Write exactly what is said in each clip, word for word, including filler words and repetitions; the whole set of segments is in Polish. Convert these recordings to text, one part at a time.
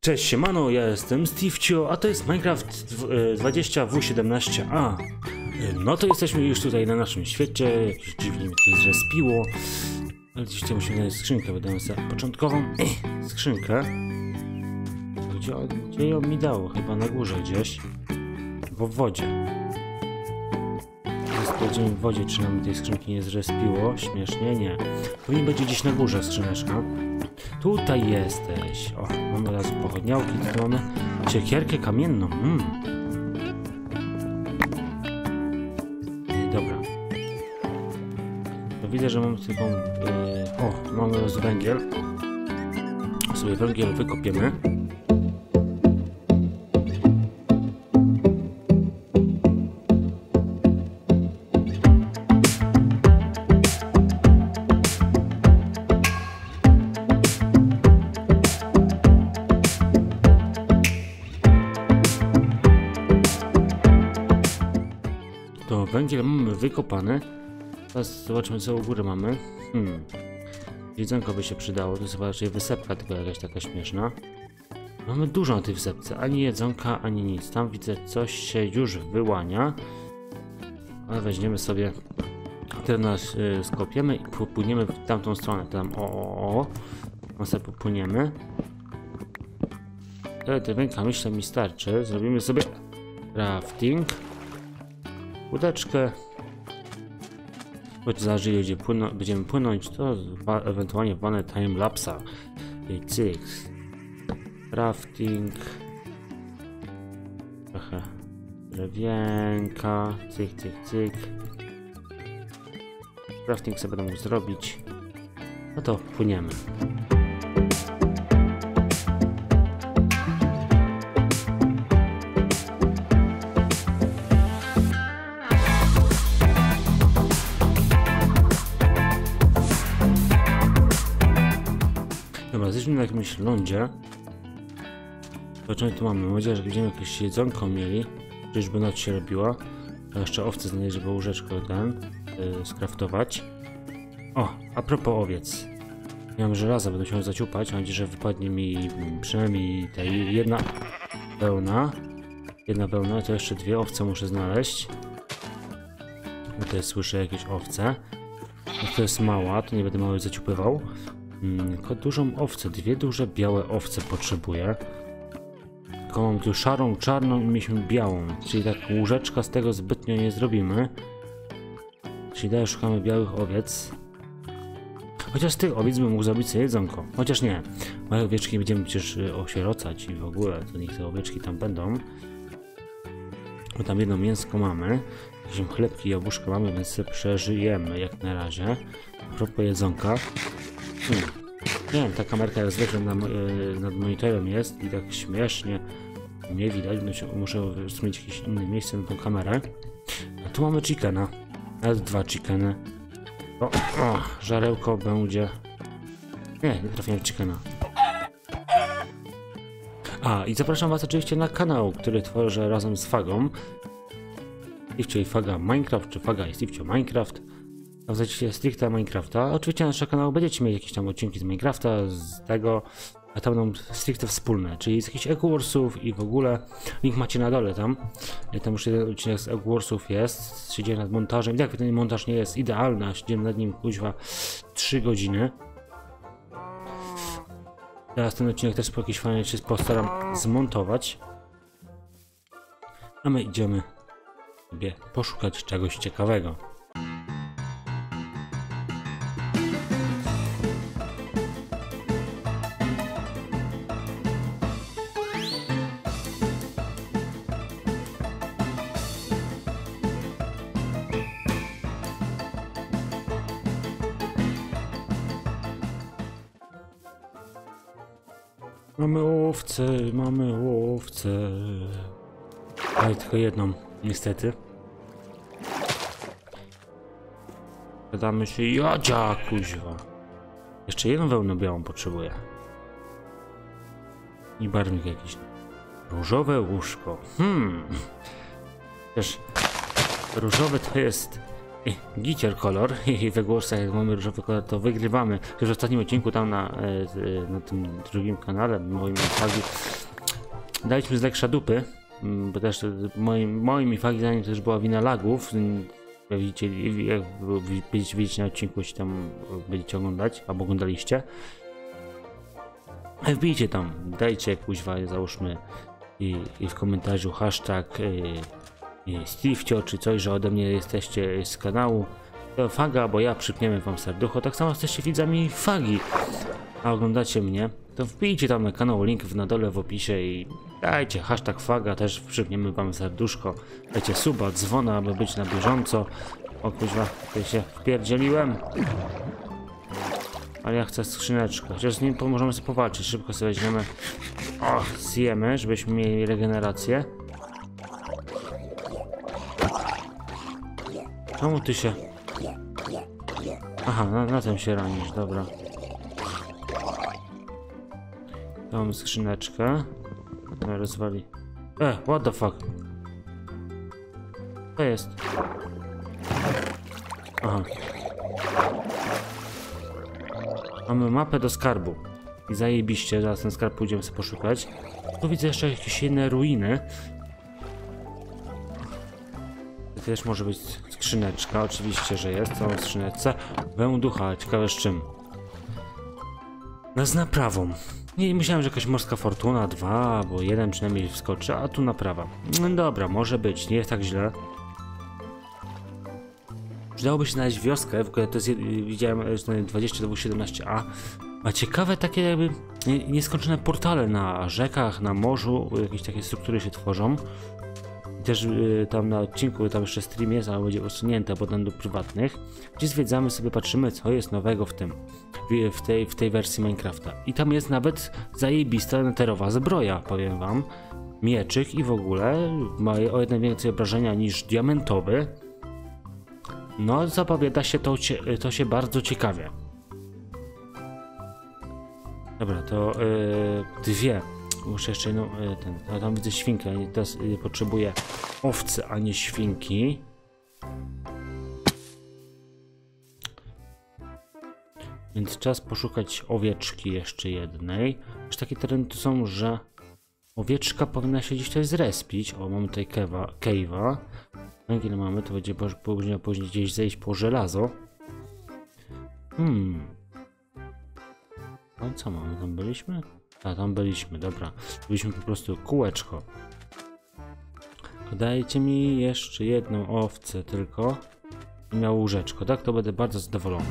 Cześć, siemano, ja jestem Steve'cio, a to jest Minecraft dwadzieścia W siedemnaście A. No to jesteśmy już tutaj na naszym świecie, jakieś dziwnie mnie to zrespiło. Ale oczywiście musimy znaleźć skrzynkę, wydałem sobie początkową eh, skrzynkę. Gdzie, gdzie ją mi dało? Chyba na górze gdzieś. Bo w wodzie. Sprawdzimy w wodzie, czy nam tej skrzynki nie zrespiło. Śmiesznie, nie. Powinien będzie gdzieś na górze skrzyneczka. Tutaj jesteś. O, mamy raz pochodniałki, tu mamy siekierkę kamienną. Mm. Dobra. To widzę, że mamy tylko... Yy, o, mamy raz węgiel. Sobie węgiel wykopiemy. To węgiel mamy wykopany. Teraz zobaczymy, co u góry mamy. Hmm. Jedzonko by się przydało. To jest chyba raczej wysepka, tylko jakaś taka śmieszna. Mamy dużo na tej wysepce. Ani jedzonka, ani nic. Tam widzę, coś się już wyłania. Ale weźmiemy sobie... Teraz yy, skopiemy i popłyniemy w tamtą stronę. Tam o, o, o. Tam sobie popłyniemy. Tyle te węgla, myślę, mi starczy. Zrobimy sobie crafting. Łódeczkę. Choć zależy, gdzie płyną, będziemy płynąć, to ewentualnie wbanę timelapsa. I cyk. Crafting. Trochę drewienka. Cyk, cyk, cyk. Crafting sobie będę mógł zrobić. No to płyniemy. Dobra, jesteśmy na jakimś lądzie. Zobaczymy, tu mamy. Mam nadzieję, że będziemy jakieś jedzonko mieli. Czyżby noc się robiła. A jeszcze owce znaleźć, żeby łóżeczko ten yy, skraftować. O, a propos owiec. Nie mam żelaza, będę musiał zaciupać. Mam nadzieję, że wypadnie mi przynajmniej ta jedna wełna. Jedna wełna, to jeszcze dwie owce muszę znaleźć. Tutaj słyszę jakieś owce. No to jest mała, to nie będę mały zaciupywał. Tylko dużą owcę, dwie duże białe owce potrzebuję. Tylko mam tu szarą, czarną i mieliśmy białą. Czyli tak łóżeczka z tego zbytnio nie zrobimy. Czyli dalej szukamy białych owiec. Chociaż z tych owiec bym mógł zrobić sobie jedzonko. Chociaż nie. Moje owieczki będziemy przecież osierocać i w ogóle to niech te owieczki tam będą. Bo tam jedno mięsko mamy. Jakieś chlebki i jabłuszka mamy, więc sobie przeżyjemy jak na razie. A propos jedzonka. Hmm. Nie wiem, ta kamerka jak zwykle na, yy, nad monitorem jest i tak śmiesznie nie widać, muszę, muszę mieć jakieś inne miejsce na tą kamerę. A tu mamy chickena, nawet dwa chickeny. O, o, żarełko będzie... Nie, nie trafiłem w chickena. A, i zapraszam was oczywiście na kanał, który tworzę razem z Fagą. Steve'cio i Faga Minecraft, czy Faga i Steve'cio Minecraft. Sprawdzacie stricte Minecrafta. Oczywiście na naszym kanale będziecie mieli jakieś tam odcinki z Minecrafta, z tego, a tam będą stricte wspólne, czyli z jakichś Eggwarsów i w ogóle. Link macie na dole tam. I tam już jeden odcinek z Eggwarsów jest. Siedziałem nad montażem. I tak ten montaż nie jest idealny, a siedziałem nad nim kuźwa trzy godziny. Teraz ten odcinek też po jakiejś fajnie się postaram zmontować. A my idziemy sobie poszukać czegoś ciekawego. Mamy owce, mamy owce. Ale tylko jedną, niestety. Gadamy się, jadzia, kuźwa. Jeszcze jedną wełnę białą potrzebuję. I barwnik jakiś. Różowe łóżko. Hmm. Wiesz, różowe to jest Gicier kolor i we głosach jak mamy różowy kolor, to wygrywamy. Już w ostatnim odcinku tam na, e, na tym drugim kanale moim fagi daliśmy z leksza dupy, bo też moim, moim i fagi zdaniem też była wina lagów. Jak widzicie, jak będziecie widzieć na odcinku, jeśli tam będziecie oglądać, albo oglądaliście. Wbijcie tam, dajcie kuźwa, załóżmy i, i w komentarzu hashtag y, Steve'cio czy coś, że ode mnie jesteście z kanału to Faga, bo ja przypniemy wam serducho. Tak samo jesteście widzami Fagi, a oglądacie mnie, to wbijcie tam na kanał, link na dole w opisie i dajcie hashtag Faga, też przypniemy wam serduszko. Dajcie suba, dzwona, aby być na bieżąco. O kuźwa, tutaj się wpierdzieliłem. Ale ja chcę skrzyneczkę, chociaż z nim możemy sobie powalczyć, szybko sobie weźmiemy. O, zjemy, żebyśmy mieli regenerację. Czemu ty się... Aha, na, na tym się ranisz, dobra. Mam skrzyneczkę. Rozwali. E, what the fuck? Co jest? Aha. Mamy mapę do skarbu. I zajebiście, zaraz ten skarb pójdziemy sobie poszukać. Tu widzę jeszcze jakieś inne ruiny. To też może być skrzyneczka, oczywiście, że jest. Co w skrzyneczce? Węducha, ciekawe z czym. No z naprawą. Nie, myślałem, że jakaś morska fortuna, dwa, albo jeden przynajmniej wskoczy, a tu naprawa. No dobra, może być, nie jest tak źle. Przydałoby się znaleźć wioskę, w ogóle to jest, widziałem dwadzieścia dwa siedemnaście A. Ma ciekawe takie jakby nieskończone portale na rzekach, na morzu, jakieś takie struktury się tworzą. I też y, tam na odcinku, tam jeszcze stream jest, ale będzie usunięte potem do prywatnych, gdzie zwiedzamy sobie, patrzymy co jest nowego w tym, w, w, tej, w tej wersji Minecrafta. I tam jest nawet zajebista neterowa zbroja, powiem wam. Mieczyk i w ogóle ma o jedno więcej obrażenia niż diamentowy. No, zapowiada się to, to się bardzo ciekawie. Dobra, to yy, dwie. Muszę jeszcze jedną, yy, ten, no, tam widzę świnkę, teraz yy, potrzebuję owcy, a nie świnki. Więc czas poszukać owieczki jeszcze jednej. Już takie tereny tu są, że owieczka powinna się gdzieś tutaj zrespić. O, mamy tutaj cave'a. Węgiel mamy, to będzie później, później gdzieś zejść po żelazo. Hmm. No co mamy? Tam byliśmy? A, tam byliśmy, dobra. Byliśmy po prostu kółeczko. Dajcie mi jeszcze jedną owcę tylko. I miał łóżeczko, tak? To będę bardzo zadowolony.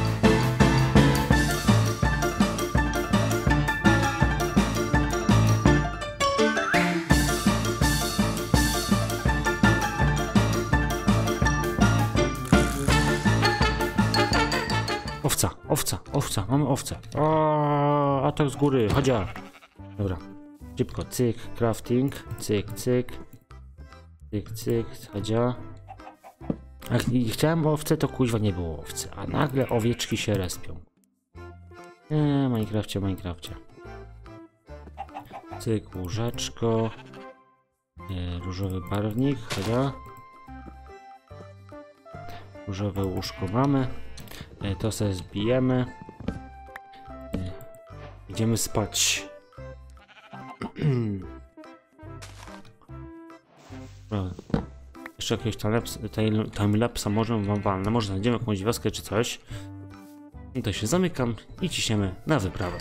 Owca, owca, owca, mamy owcę. O, atak z góry, chodzia. Dobra, szybko, cyk, crafting, cyk, cyk, cyk, cyk, chodzia. Jak chciałem owce, to kuźwa nie było owcy, a nagle owieczki się respią. Eee, Minecrafcie, Minecrafcie. Cyk, łóżeczko. Eee, różowy barwnik, chodzia. Różowe łóżko mamy. To sobie zbijemy. Idziemy spać. Jeszcze jakiegoś timelapsa może wam walnę. Może znajdziemy jakąś wioskę czy coś. I to się zamykam i ciśniemy na wyprawę.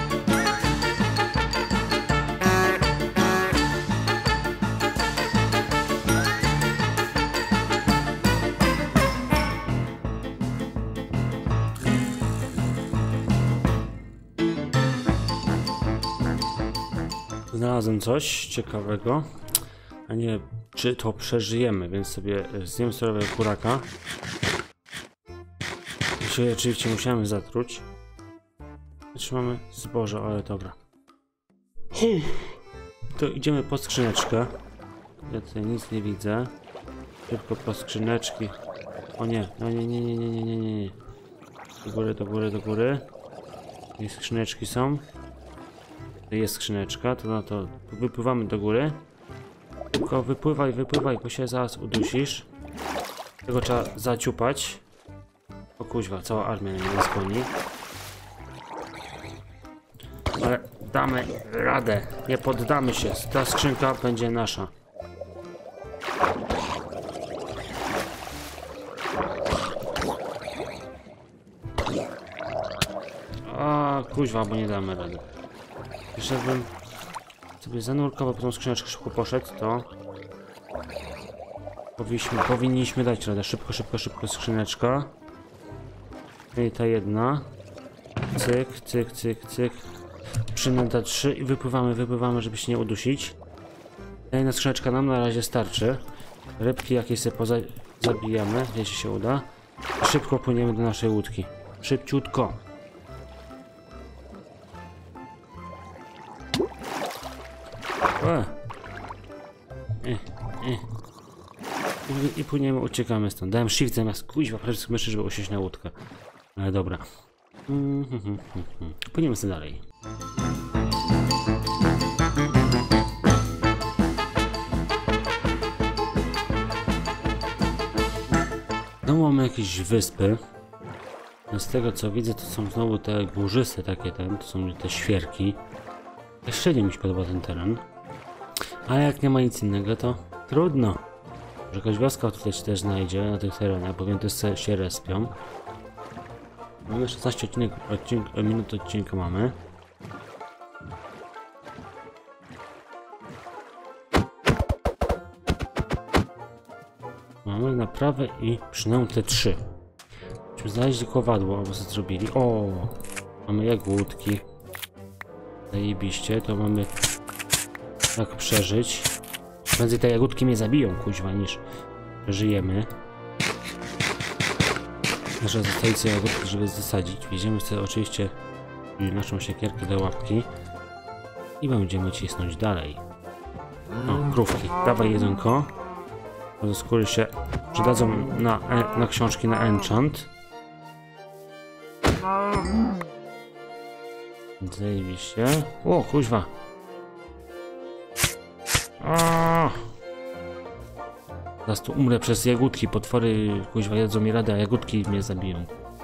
Znalazłem coś ciekawego, a nie czy to przeżyjemy, więc sobie zjem surowego kuraka. Się oczywiście musiałem zatruć. Trzymamy zboże, ale dobra. To idziemy po skrzyneczkę. Ja tutaj nic nie widzę. Tylko po skrzyneczki. O nie, no nie, nie, nie, nie, nie, nie, nie. Do góry, do góry, do góry. I skrzyneczki są. Jest skrzyneczka, to na to wypływamy do góry. Tylko wypływaj, wypływaj, bo się zaraz udusisz. Tego trzeba zaciupać. O kuźwa, cała armia na mnie nas goni. Ale damy radę. Nie poddamy się. Ta skrzynka będzie nasza. A kuźwa, bo nie damy rady. Jeszcze bym sobie zanurkował po tą skrzyneczkę szybko poszedł, to powinniśmy, powinniśmy dać radę. Szybko, szybko, szybko skrzyneczka. I ta jedna. Cyk, cyk, cyk, cyk. Przynęta trzy i wypływamy, wypływamy, żeby się nie udusić. Ta jedna skrzyneczka nam na razie starczy. Rybki jakieś sobie poza zabijamy, jeśli się uda. Szybko płyniemy do naszej łódki. Szybciutko. E. E, e. I, I płyniemy, uciekamy stąd. Dałem shift zamiast kuźwa, prawie myszy, żeby usiąść na łódkę. Ale dobra. Mm, mm, mm, mm. Płyniemy sobie dalej. No mamy jakieś wyspy. Z tego co widzę, to są znowu te górzyste takie ten, to są te świerki. Średnio mi się podoba ten teren. Ale jak nie ma nic innego, to trudno. Może jakaś wioska tutaj się też znajdzie na tych terenach, bowiem też się respią. Mamy szesnaście odcinek, odcink, minut odcinka mamy. Mamy naprawę i przynajmniej te trzy. Musimy znaleźć kowadło, albo co zrobili. O, mamy jagódki. Zajebiście, to mamy tak przeżyć. Prędzej te jagódki mnie zabiją, kuźwa, niż przeżyjemy. Nasza zostawić jagódki, żeby zasadzić. Wjedziemy sobie oczywiście naszą siekierkę do łapki i będziemy cisnąć dalej. O, krówki. Dawaj jedzonko. Do skóry się przydadzą na, na książki na enchant. Zajebiście. O, kuźwa. Aaaa! Zaraz tu umrę przez jagódki. Potwory kuźwa jedzą mi radę, a jagódki mnie zabiją.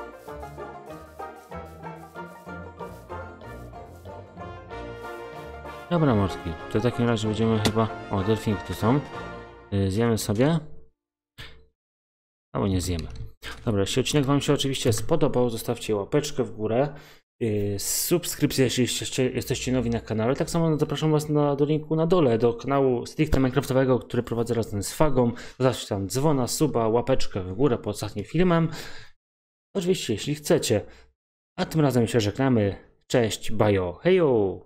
Dobra, mordki. To w takim razie będziemy chyba... O, delfinki tu są. Yy, zjemy sobie. Albo nie zjemy. Dobra, jeśli odcinek wam się oczywiście spodobał, zostawcie łapeczkę w górę. Yy, subskrypcję, jeśli jesteście, jesteście nowi na kanale. Tak samo zapraszam was na, do linku na dole, do kanału stricte minecraftowego, który prowadzę razem z Fagą. Zostawcie tam dzwona, suba, łapeczkę w górę pod ostatnim filmem. Oczywiście, jeśli chcecie. A tym razem się żegnamy. Cześć, bajo, hejo!